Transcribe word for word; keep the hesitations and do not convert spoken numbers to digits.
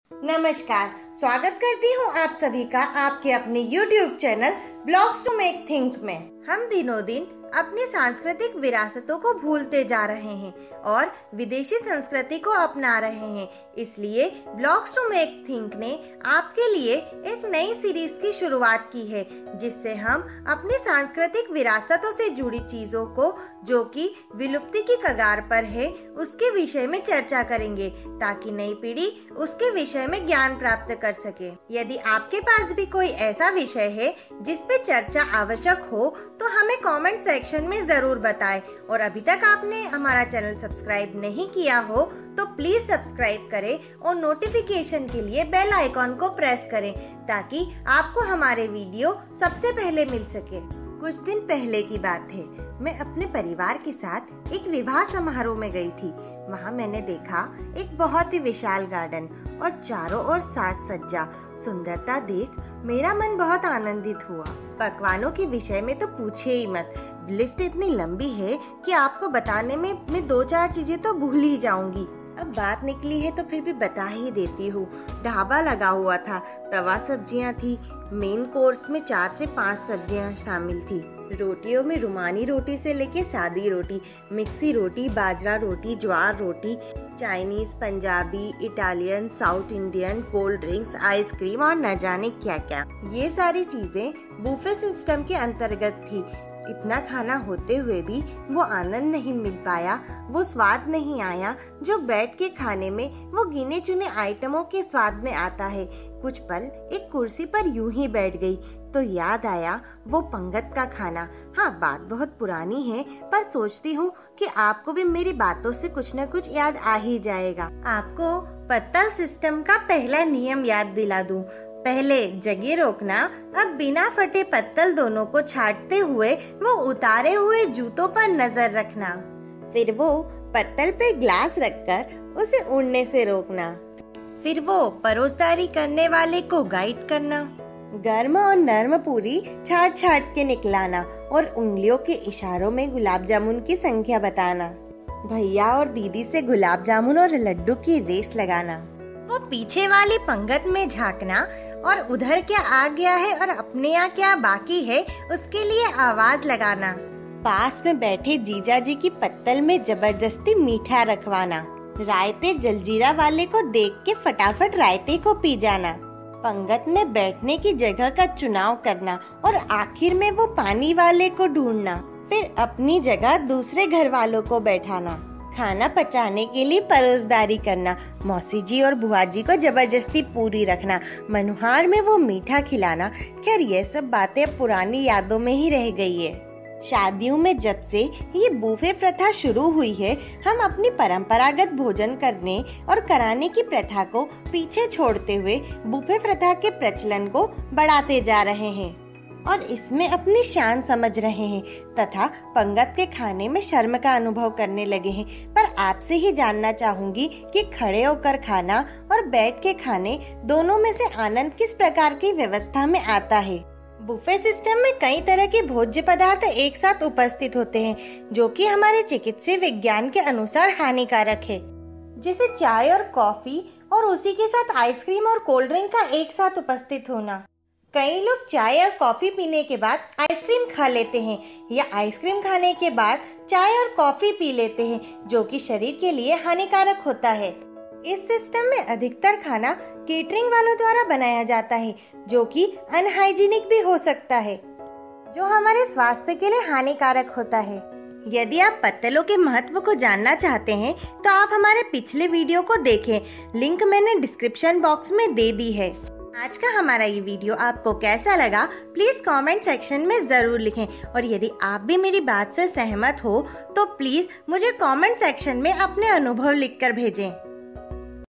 नमस्कार, स्वागत करती हूँ आप सभी का आपके अपने YouTube channel blogs to make think में। हम दिनों दिन अपनी सांस्कृतिक विरासतों को भूलते जा रहे हैं और विदेशी संस्कृति को अपना रहे हैं। इसलिए ब्लॉग्स टू मेक थिंक ने आपके लिए एक नई सीरीज की शुरुआत की है, जिससे हम अपनी सांस्कृतिक विरासतों से जुड़ी चीजों को जो कि विलुप्ति की कगार पर है उसके विषय में चर्चा करेंगे, ताकि नई पीढ़ी उसके विषय में ज्ञान प्राप्त कर सके। यदि आपके पास भी कोई ऐसा विषय है जिस पे चर्चा आवश्यक हो तो हमें कमेंट सेक्शन में जरूर बताएं। और अभी तक आपने हमारा चैनल सब्सक्राइब नहीं किया हो तो प्लीज सब्सक्राइब करें और नोटिफिकेशन के लिए बेल आइकॉन को प्रेस करें, ताकि आपको हमारे वीडियो सबसे पहले मिल सके। कुछ दिन पहले की बात है, मैं अपने परिवार के साथ एक विवाह समारोह में गई थी। वहाँ मैंने देखा एक बहुत ही विशाल गार्डन और चारों ओर साज सज्जा। सुंदरता देख मेरा मन बहुत आनंदित हुआ। पकवानों के विषय में तो पूछे ही मत, लिस्ट इतनी लंबी है कि आपको बताने में मैं दो चार चीजें तो भूल ही जाऊंगी। अब बात निकली है तो फिर भी बता ही देती हूँ। ढाबा लगा हुआ था, तवा सब्जियाँ थी, मेन कोर्स में चार से पाँच सब्जियाँ शामिल थी। रोटियों में रुमानी रोटी से लेके सादी रोटी, मिक्सी रोटी, बाजरा रोटी, ज्वार रोटी, Chinese, Punjabi, Italian, South Indian, cold drinks, ice cream और न जाने क्या क्या। ये सारी चीजें बुफे सिस्टम के अंतर्गत थी। इतना खाना होते हुए भी वो आनंद नहीं मिल पाया, वो स्वाद नहीं आया जो बैठ के खाने में वो गिने चुने आइटमों के स्वाद में आता है। कुछ पल एक कुर्सी पर यूं ही बैठ गई तो याद आया वो पंगत का खाना। हाँ, बात बहुत पुरानी है, पर सोचती हूँ कि आपको भी मेरी बातों से कुछ न कुछ याद आ ही जाएगा। आपको पत्तल सिस्टम का पहला नियम याद दिला दूं। पहले जगह रोकना, अब बिना फटे पत्तल दोनों को छाटते हुए वो उतारे हुए जूतों पर नजर रखना, फिर वो पत्तल पे ग्लास रखकर उसे उड़ने से रोकना, फिर वो परोसदारी करने वाले को गाइड करना, गर्म और नर्म पूरी छाट छाट के निकलाना और उंगलियों के इशारों में गुलाब जामुन की संख्या बताना, भैया और दीदी से गुलाब जामुन और लड्डू की रेस लगाना, वो पीछे वाली पंगत में झांकना और उधर क्या आ गया है और अपने यहाँ क्या बाकी है उसके लिए आवाज लगाना, पास में बैठे जीजा जी की पत्तल में जबरदस्ती मीठा रखवाना, रायते जलजीरा वाले को देख के फटाफट रायते को पी जाना, पंगत में बैठने की जगह का चुनाव करना और आखिर में वो पानी वाले को ढूंढना, फिर अपनी जगह दूसरे घर वालों को बैठाना, खाना पचाने के लिए परोसदारी करना, मौसी जी और बुआ जी को जबरदस्ती पूरी रखना, मनुहार में वो मीठा खिलाना। खैर ये सब बातें पुरानी यादों में ही रह गई है। शादियों में जब से ये बुफे प्रथा शुरू हुई है, हम अपनी परंपरागत भोजन करने और कराने की प्रथा को पीछे छोड़ते हुए बुफे प्रथा के प्रचलन को बढ़ाते जा रहे हैं और इसमें अपनी शान समझ रहे हैं तथा पंगत के खाने में शर्म का अनुभव करने लगे हैं। पर आपसे ही जानना चाहूंगी कि खड़े होकर खाना और बैठ के खाने दोनों में से आनंद किस प्रकार की व्यवस्था में आता है। बुफे सिस्टम में कई तरह के भोज्य पदार्थ एक साथ उपस्थित होते हैं, जो कि हमारे चिकित्सीय विज्ञान के अनुसार हानिकारक है, जैसे चाय और कॉफी और उसी के साथ आइसक्रीम और कोल्ड ड्रिंक का एक साथ उपस्थित होना। कई लोग चाय और कॉफी पीने के बाद आइसक्रीम खा लेते हैं या आइसक्रीम खाने के बाद चाय और कॉफी पी लेते हैं, जो कि शरीर के लिए हानिकारक होता है। इस सिस्टम में अधिकतर खाना केटरिंग वालों द्वारा बनाया जाता है, जो कि अनहाइजीनिक भी हो सकता है, जो हमारे स्वास्थ्य के लिए हानिकारक होता है। यदि आप पत्तलों के महत्व को जानना चाहते हैं तो आप हमारे पिछले वीडियो को देखें, लिंक मैंने डिस्क्रिप्शन बॉक्स में दे दी है। आज का हमारा ये वीडियो आपको कैसा लगा प्लीज कमेंट सेक्शन में जरूर लिखें, और यदि आप भी मेरी बात से सहमत हो तो प्लीज मुझे कमेंट सेक्शन में अपने अनुभव लिखकर भेजें।